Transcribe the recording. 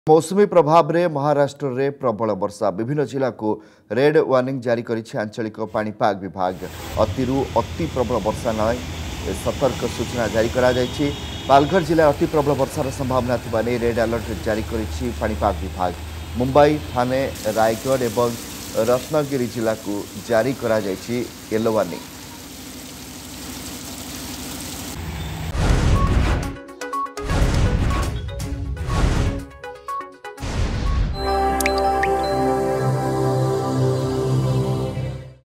मौसुमी प्रभाव में महाराष्ट्र में प्रबल वर्षा विभिन्न जिला को रेड वार्निंग जारी करिछि आंचलिक पाणीपाग विभाग। अतिरु अति प्रबल वर्षा नहीं सतर्क सूचना जारी करा जायछि। पालघर जिला अति प्रबल वर्षार संभावना थिबा नै रेड अलर्ट जारी करिछि पाणीपाग विभाग। मुंबई थाने रायगढ़ एवं रत्नगिरी जिला को जारी करा जायछि येलो वार्निंग।